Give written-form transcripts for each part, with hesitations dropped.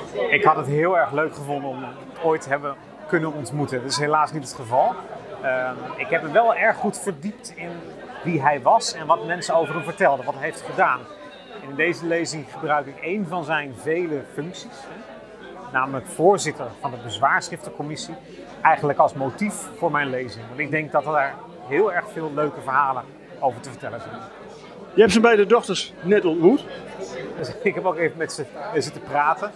Ik had het heel erg leuk gevonden om ooit te hebben kunnen ontmoeten. Dat is helaas niet het geval. Ik heb me wel erg goed verdiept in wie hij was en wat mensen over hem vertelden, wat hij heeft gedaan. En in deze lezing gebruik ik een van zijn vele functies, namelijk voorzitter van de bezwaarschriftencommissie, eigenlijk als motief voor mijn lezing. Want ik denk dat er daar heel erg veel leuke verhalen over te vertellen zijn. Je hebt zijn beide dochters net ontmoet. Dus ik heb ook even met ze zitten praten.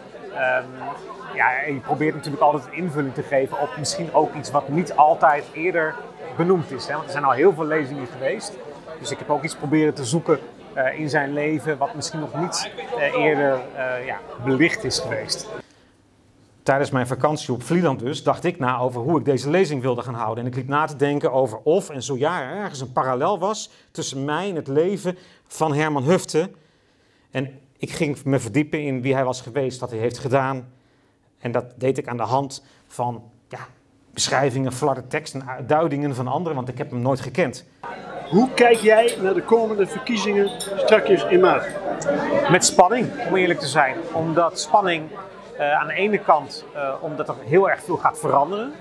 Je probeert natuurlijk altijd een invulling te geven op misschien ook iets wat niet altijd eerder benoemd is. Hè? Want er zijn al heel veel lezingen geweest. Dus ik heb ook iets proberen te zoeken in zijn leven wat misschien nog niet eerder belicht is geweest. Tijdens mijn vakantie op Vlieland dus dacht ik na over hoe ik deze lezing wilde gaan houden. En ik liep na te denken over of en zo ja er ergens een parallel was tussen mij en het leven van Herman Höfte. En ik ging me verdiepen in wie hij was geweest, wat hij heeft gedaan. En dat deed ik aan de hand van beschrijvingen, flarde teksten en duidingen van anderen, want ik heb hem nooit gekend. Hoe kijk jij naar de komende verkiezingen straks in maart? Met spanning, om eerlijk te zijn. Omdat spanning aan de ene kant, omdat er heel erg veel gaat veranderen.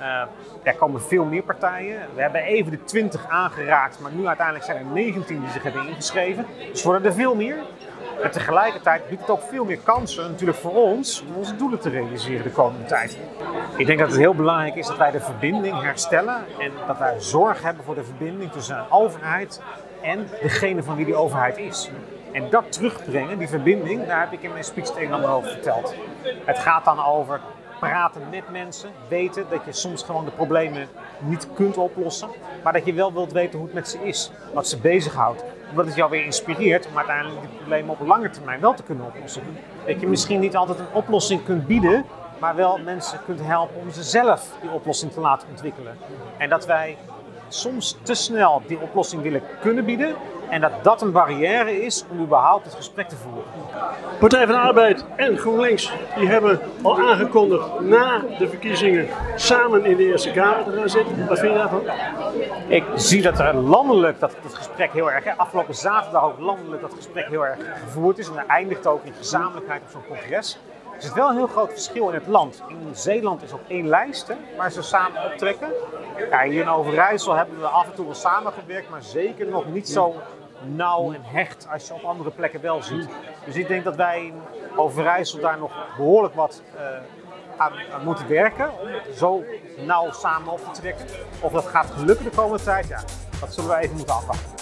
Er komen veel meer partijen. We hebben even de 20 aangeraakt, maar nu uiteindelijk zijn er 19 die zich hebben ingeschreven. Dus worden er veel meer. En tegelijkertijd biedt het ook veel meer kansen natuurlijk voor ons om onze doelen te realiseren de komende tijd. Ik denk dat het heel belangrijk is dat wij de verbinding herstellen en dat wij zorg hebben voor de verbinding tussen de overheid en degene van wie die overheid is. En dat terugbrengen, die verbinding, daar heb ik in mijn speech het een en ander over verteld. Het gaat dan over praten met mensen, weten dat je soms gewoon de problemen niet kunt oplossen, maar dat je wel wilt weten hoe het met ze is, wat ze bezighoudt. Omdat het jou weer inspireert om uiteindelijk die problemen op lange termijn wel te kunnen oplossen. Dat je misschien niet altijd een oplossing kunt bieden, maar wel mensen kunt helpen om ze zelf die oplossing te laten ontwikkelen. En dat wij soms te snel die oplossing willen kunnen bieden en dat dat een barrière is om überhaupt het gesprek te voeren. Partij van de Arbeid en GroenLinks die hebben al aangekondigd na de verkiezingen samen in de Eerste Kamer te gaan zitten. Wat vind je daarvan? Ik zie dat er landelijk dat het gesprek heel erg, afgelopen zaterdag ook landelijk dat gesprek heel erg gevoerd is en dat eindigt ook in gezamenlijkheid op zo'n congres. Er zit wel een heel groot verschil in het land. In Zeeland is ook één lijst waar ze samen optrekken. Ja, hier in Overijssel hebben we af en toe wel samengewerkt, maar zeker nog niet zo nauw en hecht als je op andere plekken wel ziet. Dus ik denk dat wij in Overijssel daar nog behoorlijk wat aan moeten werken om zo nauw samen op te trekken. Of dat gaat gelukken de komende tijd, dat zullen we even moeten afwachten.